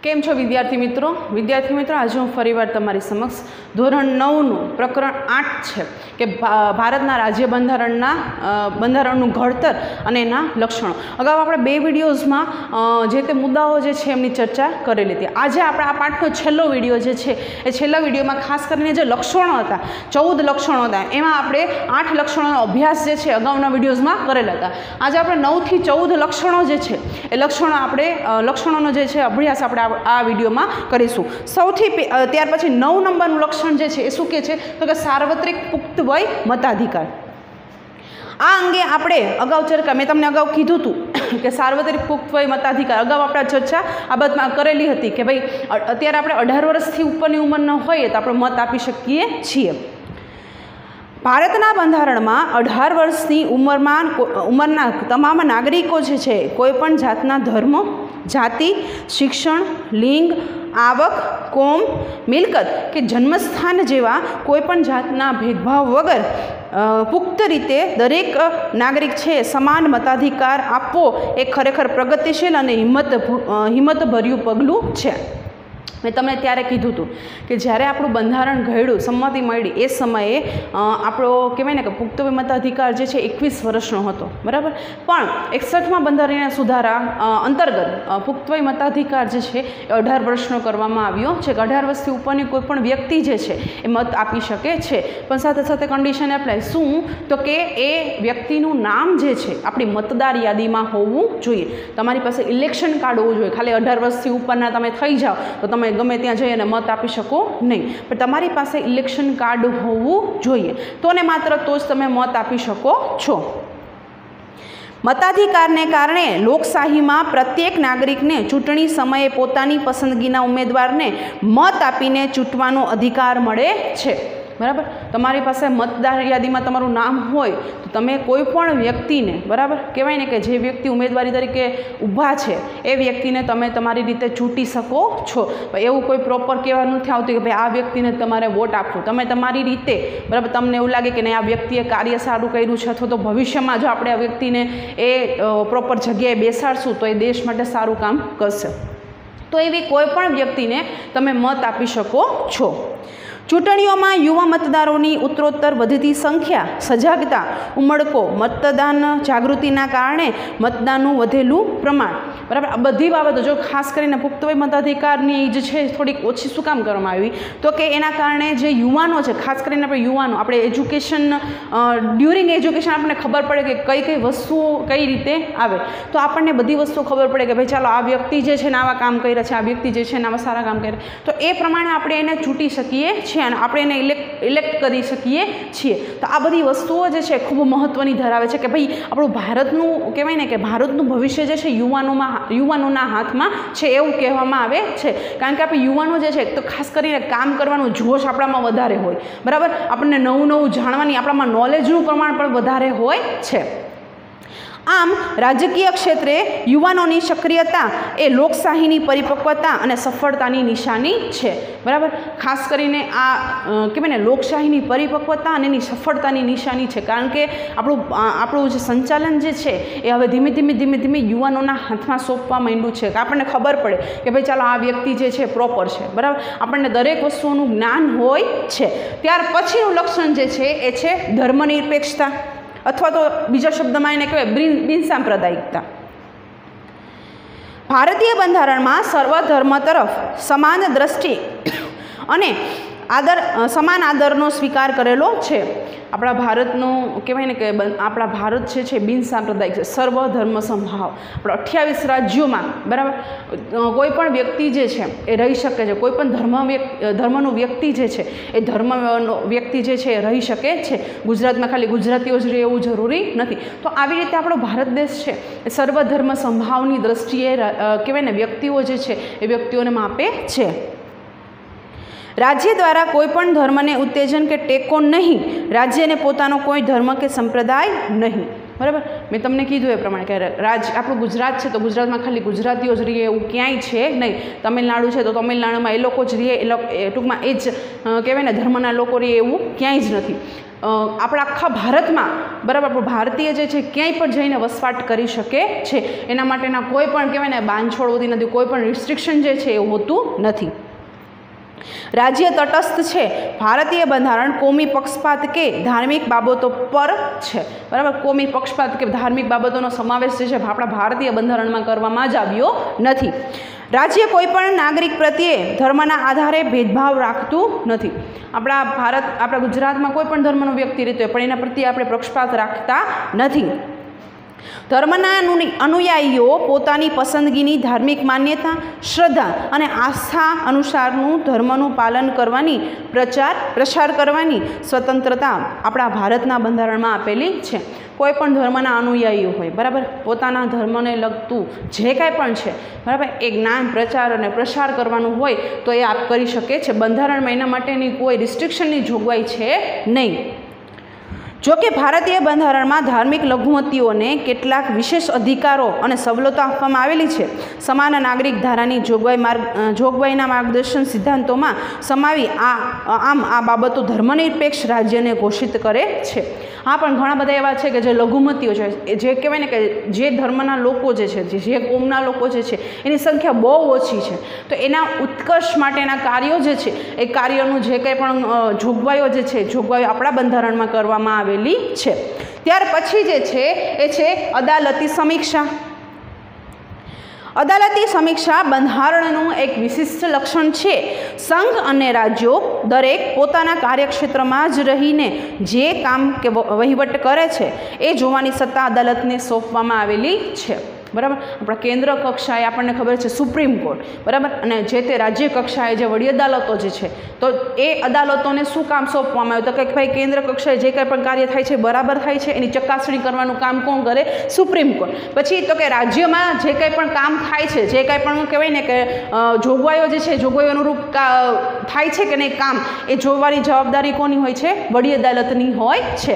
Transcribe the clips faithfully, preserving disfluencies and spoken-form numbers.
કેમ છો વિદ્યાર્થી મિત્રો? વિદ્યાર્થી મિત્રો, આજે હું ફરીવાર તમારી સમક્ષ ધોરણ નવનું પ્રકરણ આઠ છે કે ભારતના રાજ્ય બંધારણના બંધારણનું ઘડતર અને એના લક્ષણો. અગાઉ આપણે બે વિડીયોઝમાં જે તે મુદ્દાઓ જે છે એમની ચર્ચા કરેલી હતી. આજે આપણે આ પાઠનો છેલ્લો વિડીયો જે છે એ છેલ્લા વિડીયોમાં ખાસ કરીને જે લક્ષણો હતા, ચૌદ લક્ષણો હતા, એમાં આપણે આઠ લક્ષણોનો અભ્યાસ જે છે અગાઉના વિડીયોઝમાં કરેલા હતા. આજે આપણે નવથી ચૌદ લક્ષણો જે છે એ લક્ષણો આપણે લક્ષણોનો જે છે અભ્યાસ આપણે આ વિડીયોમાં કરીશું. સૌથી ત્યાર પછી નવ નંબરનું લક્ષણ જે છે એ શું કહે છે તો કે સાર્વત્રિક પુખ્ત વય મતાધિકાર. આ અંગે આપણે અગાઉ ચર્ચા મેં તમને અગાઉ કીધું હતું કે સાર્વત્રિક પુખ્ત વય મતાધિકાર અગાઉ આપણે ચર્ચા આ બાબતમાં કરેલી હતી કે ભાઈ અત્યારે આપણે અઢાર વર્ષથી ઉપરની ઉંમરના હોઈએ તો આપણે મત આપી શકીએ છીએ. ભારતના બંધારણમાં અઢાર વર્ષની ઉંમરમાં ઉંમરના તમામ નાગરિકો જે છે કોઈ પણ જાતના ધર્મ, જાતિ, શિક્ષણ, લિંગ, આવક, કોમ, મિલકત કે જન્મસ્થાન જેવા કોઈપણ જાતના ભેદભાવ વગર પુખ્ત રીતે દરેક નાગરિક છે સમાન મતાધિકાર આપવો એ ખરેખર પ્રગતિશીલ અને હિંમત હિંમતભર્યું પગલું છે. મેં તમને ત્યારે કીધું હતું કે જ્યારે આપણું બંધારણ ઘડ્યું, સંમતિ મળી, એ સમયે આપણો કહેવાય ને કે પુખ્ત વય મતાધિકાર જે છે એકવીસ વર્ષનો હતો, બરાબર. પણ એકસઠમાં બંધારણીય સુધારા અંતર્ગત પુખ્ત વય મતાધિકાર જે છે એ અઢાર વર્ષનો કરવામાં આવ્યો છે કે અઢાર વર્ષથી ઉપરની કોઈ પણ વ્યક્તિ જે છે એ મત આપી શકે છે. પણ સાથે સાથે કન્ડિશન એપ્લાય શું તો કે એ વ્યક્તિનું નામ જે છે આપણી મતદાર યાદીમાં હોવું જોઈએ. તમારી પાસે ઇલેક્શન કાર્ડ હોવું જોઈએ. ખાલી અઢાર વર્ષથી ઉપરના તમે થઈ જાઓ તો તમે ગમે ત્યાં જઈ અને મત આપી શકો નહીં, પણ તમારી પાસે ઇલેક્શન કાર્ડ હોવું જોઈએ. તો ને માત્ર તો જ તમે મત આપી શકો છો. મતાધિકારને કારણે લોકશાહીમાં પ્રત્યેક નાગરિકને ચૂંટણી સમયે પોતાની પસંદગીના ઉમેદવારને મત આપીને ચૂંટવાનો અધિકાર મળે છે, બરાબર. તમારી પાસે મતદાર યાદીમાં તમારું નામ હોય તો તમે કોઈ પણ વ્યક્તિને, બરાબર, કહેવાય ને કે જે વ્યક્તિ ઉમેદવારી તરીકે ઊભા છે એ વ્યક્તિને તમે તમારી રીતે ચૂંટી શકો છો. એવું કોઈ પ્રોપર કહેવાનું નથી આવતું કે ભાઈ આ વ્યક્તિને તમારે વોટ આપવો. તમે તમારી રીતે, બરાબર, તમને એવું લાગે કે નહીં આ વ્યક્તિએ કાર્ય સારું કર્યું છે અથવા તો ભવિષ્યમાં જો આપણે આ વ્યક્તિને એ પ્રોપર જગ્યાએ બેસાડશું તો એ દેશ માટે સારું કામ કરશે, તો એવી કોઈ પણ વ્યક્તિને તમે મત આપી શકો છો. ચૂંટણીઓમાં યુવા મતદારોની ઉત્તરોત્તર વધતી સંખ્યા, સજાગતા, ઉમળકો, મતદાન જાગૃતિના કારણે મતદાનનું વધેલું પ્રમાણ, બરાબર. આ બધી બાબતો જો ખાસ કરીને પુખ્ત વય મતાધિકારની જે છે થોડીક ઓછી શું કામ કરવામાં આવી તો કે એના કારણે જે યુવાનો છે, ખાસ કરીને આપણે યુવાનો આપણે એજ્યુકેશન ડ્યુરિંગ એજ્યુકેશન આપણને ખબર પડે કે કઈ કઈ વસ્તુઓ કઈ રીતે આવે, તો આપણને બધી વસ્તુઓ ખબર પડે કે ભાઈ ચાલો આ વ્યક્તિ જે છે ને આવા કામ કર્યા છે, આ વ્યક્તિ જે છે ને આવા સારા કામ કર્યા, તો એ પ્રમાણે આપણે એને ચૂંટી શકીએ છીએ અને આપણે એને ઇલેક્ટ ઇલેક્ટ કરી શકીએ છીએ. તો આ બધી વસ્તુઓ જે છે ખૂબ મહત્ત્વની ધરાવે છે કે ભાઈ આપણું ભારતનું કહેવાય ને કે ભારતનું ભવિષ્ય જે છે યુવાનોમાં યુવાનોના હાથમાં છે એવું કહેવામાં આવે છે. કારણ કે આપણે યુવાનો જે છે તો ખાસ કરીને કામ કરવાનું જોશ આપણામાં વધારે હોય, બરાબર. આપણને નવું નવું જાણવાની આપણામાં નોલેજનું પ્રમાણ પણ વધારે હોય છે. આમ રાજકીય ક્ષેત્રે યુવાનોની સક્રિયતા એ લોકશાહીની પરિપક્વતા અને સફળતાની નિશાની છે, બરાબર. ખાસ કરીને આ કહેવાય ને લોકશાહીની પરિપક્વતા અને એની સફળતાની નિશાની છે. કારણ કે આપણું આપણું જે સંચાલન જે છે એ હવે ધીમે ધીમે ધીમે ધીમે યુવાનોના હાથમાં સોંપવા માંડ્યું છે કે આપણને ખબર પડે કે ભાઈ ચાલો આ વ્યક્તિ જે છે પ્રોપર છે, બરાબર. આપણને દરેક વસ્તુઓનું જ્ઞાન હોય છે. ત્યાર પછીનું લક્ષણ જે છે એ છે ધર્મનિરપેક્ષતા અથવા તો બીજા શબ્દમાં એને કહેવાય બિનસાંપ્રદાયિકતા. ભારતીય બંધારણમાં સર્વધર્મ તરફ સમાન દ્રષ્ટિ અને આદર સમાન આદરનો સ્વીકાર કરેલો છે. આપણા ભારતનું કહેવાય ને કે આપણા ભારત છે છે બિનસાંપ્રદાયિક છે, સર્વધર્મ સમભાવ. આપણા અઠ્યાવીસ રાજ્યોમાં, બરાબર, કોઈ પણ વ્યક્તિ જે છે એ રહી શકે છે. કોઈ પણ ધર્મ ધર્મનું વ્યક્તિ જે છે એ ધર્મનો વ્યક્તિ જે છે એ રહી શકે છે. ગુજરાતમાં ખાલી ગુજરાતીઓ જ રહે એવું જરૂરી નથી. તો આવી રીતે આપણો ભારત દેશ છે એ સર્વધર્મ સંભાવની દ્રષ્ટિએ કહેવાય ને વ્યક્તિઓ જે છે એ વ્યક્તિઓને માપે છે. રાજ્ય દ્વારા કોઈ પણ ધર્મને ઉત્તેજન કે ટેકો નહીં. રાજ્યને પોતાનો કોઈ ધર્મ કે સંપ્રદાય નહીં, બરાબર. મેં તમને કીધું એ પ્રમાણે કે રાજ આપણું ગુજરાત છે તો ગુજરાતમાં ખાલી ગુજરાતીઓ જ રહીએ એવું ક્યાંય છે નહીં. તમિલનાડુ છે તો તમિલનાડુમાં એ લોકો જ રહીએ, એ લોકો ટૂંકમાં એ જ કહેવાય ને ધર્મના લોકો રહીએ એવું ક્યાંય જ નથી. આપણા આખા ભારતમાં બરાબર આપણું ભારતીય જે છે ક્યાંય પણ જઈને વસવાટ કરી શકે છે. એના માટેના કોઈ પણ કહેવાય ને બાંધછોડ હોતી નથી, કોઈ પણ રિસ્ટ્રિક્શન જે છે એ હોતું નથી. રાજ્ય તટસ્થ છે. ભારતીય બંધારણ કોમી પક્ષપાત કે ધાર્મિક બાબતો પર છે. બરાબર, કોમી પક્ષપાત કે ધાર્મિક બાબતોનો સમાવેશ જે છે આપણા ભારતીય બંધારણમાં કરવામાં જ આવ્યો નથી. રાજ્ય કોઈ પણ નાગરિક પ્રત્યે ધર્મના આધારે ભેદભાવ રાખતું નથી. આપણા ભારત આપણા ગુજરાતમાં કોઈ પણ ધર્મનો વ્યક્તિ રહેતો હોય પણ એના પ્રત્યે આપણે પક્ષપાત રાખતા નથી. ધર્મના અનુયાયીઓ પોતાની પસંદગીની ધાર્મિક માન્યતા, શ્રદ્ધા અને આસ્થા અનુસારનું ધર્મનું પાલન કરવાની પ્રચાર પ્રસાર કરવાની સ્વતંત્રતા આપણા ભારતના બંધારણમાં આપેલી છે. કોઈ પણ ધર્મના અનુયાયીઓ હોય બરાબર, પોતાના ધર્મને લગતું જે કાંઈ પણ છે બરાબર એ જ્ઞાન પ્રચાર અને પ્રસાર કરવાનું હોય તો એ આપ કરી શકે છે. બંધારણમાં એના માટેની કોઈ રિસ્ટ્રિક્શનની જોગવાઈ છે નહીં. જોકે ભારતીય બંધારણમાં ધાર્મિક લઘુમતીઓને કેટલાક વિશેષ અધિકારો અને સવલતો આપવામાં આવેલી છે. સમાન નાગરિક ધારાની જોગવાઈ માર્ગ જોગવાઈના માર્ગદર્શન સિદ્ધાંતોમાં સમાવી આ આમ આ બાબતો ધર્મનિરપેક્ષ રાજ્યને ઘોષિત કરે છે. હા, પણ ઘણા બધા એવા છે કે જે લઘુમતીઓ છે, જે કહેવાય ને કે જે ધર્મના લોકો જે છે, જે કોમના લોકો જે છે એની સંખ્યા બહુ ઓછી છે. તો એના ઉત્કર્ષ માટેના કાર્યો જે છે એ કાર્યોનું જે કંઈ પણ જોગવાઈઓ જે છે જોગવાઈઓ આપણા બંધારણમાં કરવામાં આવેલી છે. ત્યાર પછી જે છે એ છે અદાલતી સમીક્ષા. અદાલતી સમીક્ષા બંધારણનું એક વિશિષ્ટ લક્ષણ છે. સંઘ અને રાજ્યો દરેક પોતાના કાર્યક્ષેત્રમાં જ રહીને જે કામ કે વહીવટ કરે છે એ જોવાની સત્તા અદાલતને સોંપવામાં આવેલી છે. બરાબર, આપણા કેન્દ્ર કક્ષાએ આપણને ખબર છે સુપ્રીમ કોર્ટ બરાબર, અને જે તે રાજ્ય કક્ષાએ જે વડી અદાલતો જે છે તો એ અદાલતોને શું કામ સોંપવામાં આવ્યું તો કે ભાઈ કેન્દ્ર કક્ષાએ જે કંઈ પણ કાર્ય થાય છે બરાબર થાય છે એની ચકાસણી કરવાનું કામ કોણ કરે? Supreme court. પછી તો કે રાજ્યમાં જે કંઈ પણ કામ થાય છે, જે કંઈ પણ કહેવાય ને કે જોગવાઈઓ જે છે જોગવાઈઓ અનુરૂપ થાય છે કે નહીં કામ, એ જોવાની જવાબદારી કોની હોય છે? વડી અદાલતની હોય છે.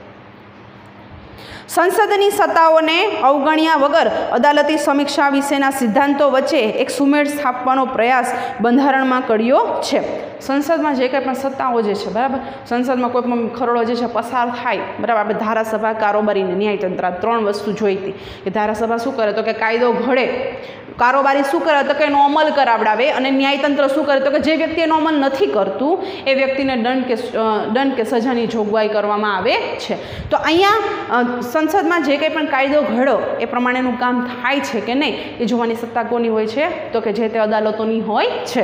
સંસદની સત્તાઓને અવગણ્યા વગર અદાલતી સમીક્ષા વિશેના સિદ્ધાંતો વચ્ચે એક સુમેળ સ્થાપવાનો પ્રયાસ બંધારણમાં કર્યો છે. સંસદમાં જે કંઈ પણ સત્તાઓ જે છે બરાબર, સંસદમાં કોઈ પણ ખરડો જે છે પસાર થાય બરાબર, આપણે ધારાસભા, કારોબારી અને ન્યાયતંત્ર આ ત્રણ વસ્તુ જોઈ હતી કે ધારાસભા શું કરે તો કે કાયદો ઘડે, કારોબારી શું કરે તો કે એનો અમલ કરાવડાવે, અને ન્યાયતંત્ર શું કરે તો કે જે વ્યક્તિ એનો અમલ નથી કરતું એ વ્યક્તિને દંડ કે દંડ કે સજાની જોગવાઈ કરવામાં આવે છે. તો અહીંયા સંસદમાં જે કંઈ પણ કાયદો ઘડો એ પ્રમાણેનું કામ થાય છે કે નહીં એ જોવાની સત્તા કોની હોય છે તો કે જે તે અદાલતોની હોય છે.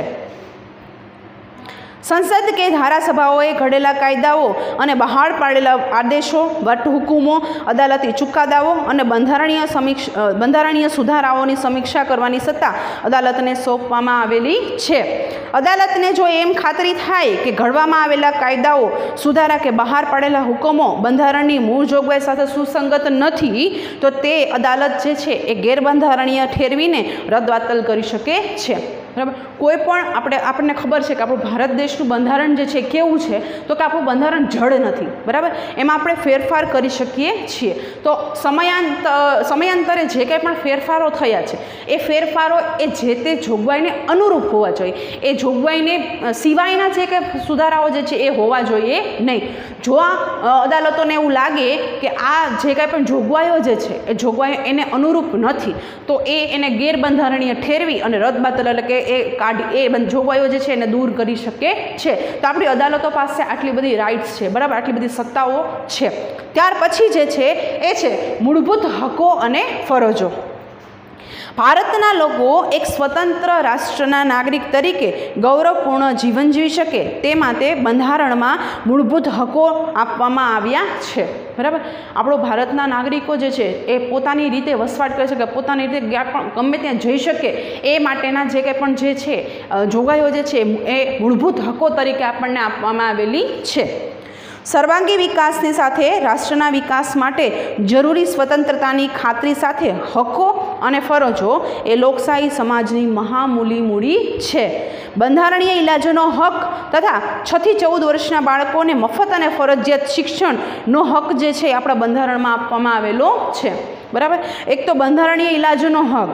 સંસદ કે ધારાસભાઓએ ઘડેલા કાયદાઓ અને બહાર પાડેલા આદેશો, વટહુકુમો, અદાલતી ચુકાદાઓ અને બંધારણીય સમીક્ષા બંધારણીય સુધારાઓની સમીક્ષા કરવાની સત્તા અદાલતને સોંપવામાં આવેલી છે. અદાલતને જો એમ ખાતરી થાય કે ઘડવામાં આવેલા કાયદાઓ, સુધારા કે બહાર પાડેલા હુકમો બંધારણની મૂળ જોગવાઈ સાથે સુસંગત નથી તો તે અદાલત જે છે એ ગેરબંધારણીય ઠેરવીને રદબાતલ કરી શકે છે. બરાબર, કોઈ પણ આપણે આપણને ખબર છે કે આપણું ભારત દેશનું બંધારણ જે છે કેવું છે તો કે આપણું બંધારણ જડ નથી બરાબર, એમાં આપણે ફેરફાર કરી શકીએ છીએ. તો સમયાંત સમયાંતરે જે કંઈ પણ ફેરફારો થયા છે એ ફેરફારો એ જે તે જોગવાઈને અનુરૂપ હોવા જોઈએ, એ જોગવાઈને સિવાયના જે કંઈ સુધારાઓ જે છે એ હોવા જોઈએ નહીં. જો આ અદાલતોને એવું લાગે કે આ જે કાંઈ પણ જોગવાઈઓ જે છે એ જોગવાઈઓ એને અનુરૂપ નથી તો એ એને ગેરબંધારણીય ઠેરવી અને રદબાતલ એટલે કે એ કાઢી એ જોગવાઈઓ જે છે એને દૂર કરી શકે છે. તો આપણી અદાલતો પાસે આટલી બધી રાઇટ્સ છે બરાબર, આટલી બધી સત્તાઓ છે. ત્યાર પછી જે છે એ છે મૂળભૂત હકો અને ફરજો. ભારતના લોકો એક સ્વતંત્ર રાષ્ટ્રના નાગરિક તરીકે ગૌરવપૂર્ણ જીવન જીવી શકે તે માટે બંધારણમાં મૂળભૂત હકો આપવામાં આવ્યા છે. બરાબર, આપણો ભારતના નાગરિકો જે છે એ પોતાની રીતે વસવાટ કરી શકે, પોતાની રીતે પણ ગમે ત્યાં જઈ શકે એ માટેના જે કંઈ પણ જે છે જોગવાઈઓ જે છે એ મૂળભૂત હકો તરીકે આપણને આપવામાં આવેલી છે. સર્વાંગી વિકાસની સાથે રાષ્ટ્રના વિકાસ માટે જરૂરી સ્વતંત્રતાની ખાતરી સાથે હકો અને ફરજો એ લોકશાહી સમાજની મહામૂલી મૂડી છે. બંધારણીય ઇલાજનો હક તથા છ થી ચૌદ વર્ષના બાળકોને મફત અને ફરજિયાત શિક્ષણનો હક જે છે આપણા બંધારણમાં આપવામાં આવેલો છે. બરાબર, એક તો બંધારણીય ઇલાજનો હક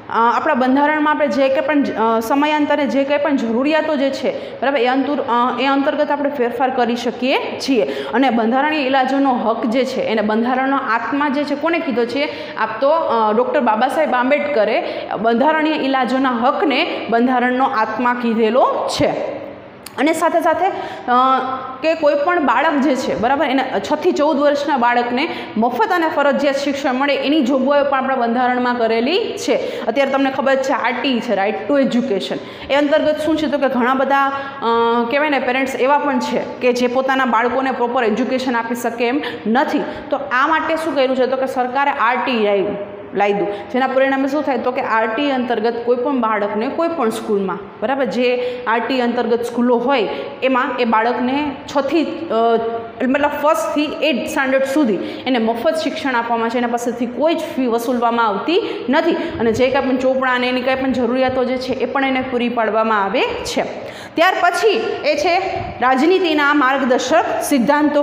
આપણા બંધારણમાં આપણે જે કંઈ પણ સમયાંતરે જે કંઈ પણ જરૂરિયાતો જે છે બરાબર એ અંતુર એ અંતર્ગત આપણે ફેરફાર કરી શકીએ છીએ. અને બંધારણીય ઇલાજોનો હક જે છે એને બંધારણનો આત્મા જે છે કોને કીધો છે? આપ તો ડૉક્ટર બાબા સાહેબ આંબેડકરે બંધારણીય ઇલાજોના હકને બંધારણનો આત્મા કીધેલો છે. અને સાથે સાથે કે કોઈ પણ બાળક જે છે બરાબર એને છ થી ચૌદ વર્ષના બાળકને મફત અને ફરજિયાત શિક્ષણ મળે એની જોગવાઈઓ પણ આપણા બંધારણમાં કરેલી છે. અત્યારે તમને ખબર છે આરટી છે, રાઇટ ટુ એજ્યુકેશન. એ અંતર્ગત શું છે તો કે ઘણા બધા કહેવાય ને પેરેન્ટ્સ એવા પણ છે કે જે પોતાના બાળકોને પ્રોપર એજ્યુકેશન આપી શકે એમ નથી. તો આ માટે શું કર્યું છે તો કે સરકારે આરટી લાવ્યું લાવી દઉં જેના પરિણામે શું થાય તો કે આરટી અંતર્ગત કોઈ પણ બાળકને કોઈ પણ સ્કૂલમાં બરાબર જે આરટી અંતર્ગત સ્કૂલો હોય એમાં એ બાળકને છથી મતલબ ફર્સ્ટથી એટ સ્ટાન્ડર્ડ સુધી એને મફત શિક્ષણ આપવામાં છે. એના પાસેથી કોઈ જ ફી વસૂલવામાં આવતી નથી અને જે કાંઈ પણ ચોપડા અને એની કાંઈ પણ જરૂરિયાતો જે છે એ પણ એને પૂરી પાડવામાં આવે છે. ત્યાર પછી એ છે રાજનીતિના માર્ગદર્શક સિદ્ધાંતો.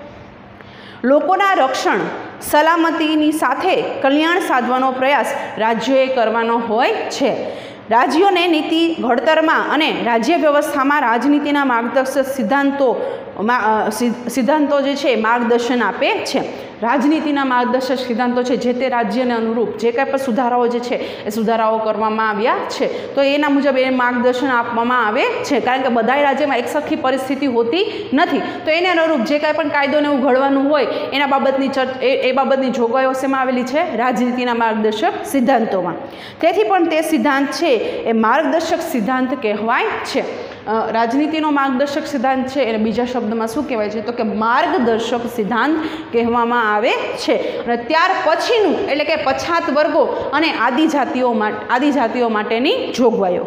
લોકોના રક્ષણ સલામતીની સાથે કલ્યાણ સાધવાનો પ્રયાસ રાજ્યોએ કરવાનો હોય છે. રાજ્યોને નીતિ ઘડતરમાં અને રાજ્ય વ્યવસ્થામાં રાજનીતિના માર્ગદર્શક સિદ્ધાંતો સિદ્ધાંતો જે છે માર્ગદર્શન આપે છે. રાજનીતિના માર્ગદર્શક સિદ્ધાંતો છે જે તે રાજ્યને અનુરૂપ જે કાંઈ પણ સુધારાઓ જે છે એ સુધારાઓ કરવામાં આવ્યા છે તો એના મુજબ એ માર્ગદર્શન આપવામાં આવે છે. કારણ કે બધા રાજ્યમાં એકસરખી પરિસ્થિતિ હોતી નથી તો એને અનુરૂપ જે કાંઈ પણ કાયદોને એવું ઘડવાનું હોય એના બાબતની એ બાબતની જોગવાઈઓ શેમાં આવેલી છે? રાજનીતિના માર્ગદર્શક સિદ્ધાંતોમાં. તેથી પણ તે સિદ્ધાંત છે એ માર્ગદર્શક સિદ્ધાંત કહેવાય છે. રાજનીતિનો માર્ગદર્શક સિદ્ધાંત છે એને બીજા શબ્દમાં શું કહેવાય છે તો કે માર્ગદર્શક સિદ્ધાંત કહેવામાં આવે છે. અને ત્યાર પછીનું એટલે કે પછાત વર્ગો અને આદિજાતિઓ માટે આદિજાતિઓ માટેની જોગવાઈઓ.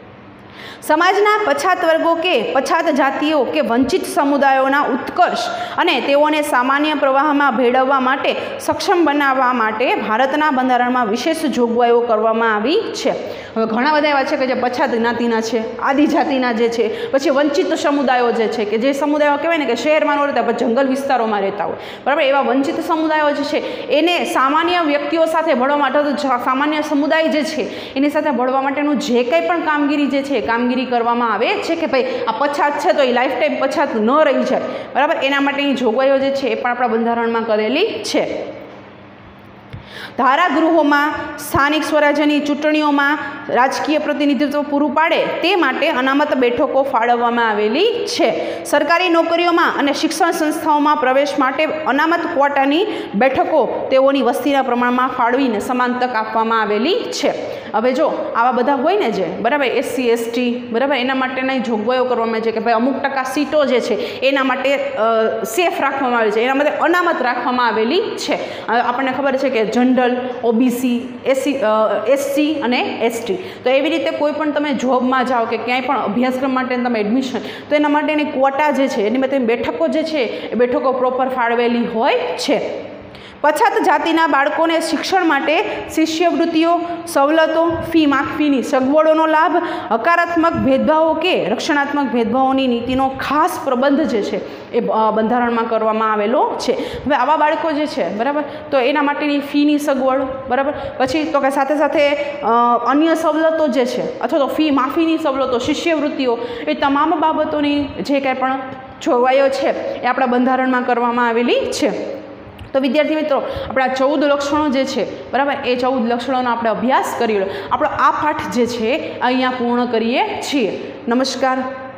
સમાજના પછાત વર્ગો કે પછાત જાતિઓ કે વંચિત સમુદાયોના ઉત્કર્ષ અને તેઓને સામાન્ય પ્રવાહમાં ભેળવવા માટે સક્ષમ બનાવવા માટે ભારતના બંધારણમાં વિશેષ જોગવાઈઓ કરવામાં આવી છે. હવે ઘણા બધા એવા છે કે જે પછાત જ્ઞાતિના છે, આદિજાતિના જે છે, પછી વંચિત સમુદાયો જે છે કે જે સમુદાયો કહેવાય ને કે શહેરમાં ન રહેતા પણ જંગલ વિસ્તારોમાં રહેતા હોય બરાબર એવા વંચિત સમુદાયો જે છે એને સામાન્ય વ્યક્તિઓ સાથે ભળવા માટે સામાન્ય સમુદાય જે છે એની સાથે ભળવા માટેનું જે કંઈ પણ કામગીરી જે છે કામગીરી કરવામાં આવે છે કે ભાઈ આ પછાત છે તો એ લાઈફ ટાઈમ પછાત ન રહી જાય બરાબર એના માટેની જોગવાઈઓ જે છે એ પણ આપણા બંધારણમાં કરેલી છે. ધારાગૃહોમાં સ્થાનિક સ્વરાજ્યની ચૂંટણીઓમાં રાજકીય પ્રતિનિધિત્વ પૂરું પાડે તે માટે અનામત બેઠકો ફાળવવામાં આવેલી છે. સરકારી નોકરીઓમાં અને શિક્ષણ સંસ્થાઓમાં પ્રવેશ માટે અનામત ક્વોટાની બેઠકો તેઓની વસ્તીના પ્રમાણમાં ફાળવીને સમાન તક આપવામાં આવેલી છે. હવે જો આવા બધા હોય ને જે બરાબર એસસી એસટી બરાબર એના માટેની જોગવાઈઓ કરવામાં આવે છે કે ભાઈ અમુક ટકા સીટો જે છે એના માટે સેફ રાખવામાં આવે છે, એના માટે અનામત રાખવામાં આવેલી છે. આપણને ખબર છે કે જનરલ, ઓબીસી, એસસી એસસી અને એસટી તો એવી રીતે કોઈ પણ તમે જોબમાં જાઓ કે ક્યાંય પણ અભ્યાસક્રમ માટે તમે એડમિશન તો એના માટેની ક્વોટા જે છે એની માટે બેઠકો જે છે એ બેઠકો પ્રોપર ફાળવેલી હોય છે. પછાત જાતિના બાળકોને શિક્ષણ માટે શિષ્યવૃત્તિઓ, સવલતો, ફી માફીની સગવડોનો લાભ, હકારાત્મક ભેદભાવો કે રક્ષણાત્મક ભેદભાવોની નીતિનો ખાસ પ્રબંધ જે છે એ બંધારણમાં કરવામાં આવેલો છે. હવે આવા બાળકો જે છે બરાબર તો એના માટેની ફીની સગવડ બરાબર પછી તો કે સાથે સાથે અન્ય સવલતો જે છે અથવા તો ફી માફીની સવલતો, શિષ્યવૃત્તિઓ એ તમામ બાબતોની જે કંઈ પણ જોગવાઈઓ છે એ આપણા બંધારણમાં કરવામાં આવેલી છે. તો વિદ્યાર્થી મિત્રો આપણા ચૌદ લક્ષણો જે છે બરાબર એ ચૌદ લક્ષણોનો આપણે અભ્યાસ કરી લો. આપણો આ પાઠ જે છે અહીંયા પૂર્ણ કરીએ છીએ. નમસ્કાર.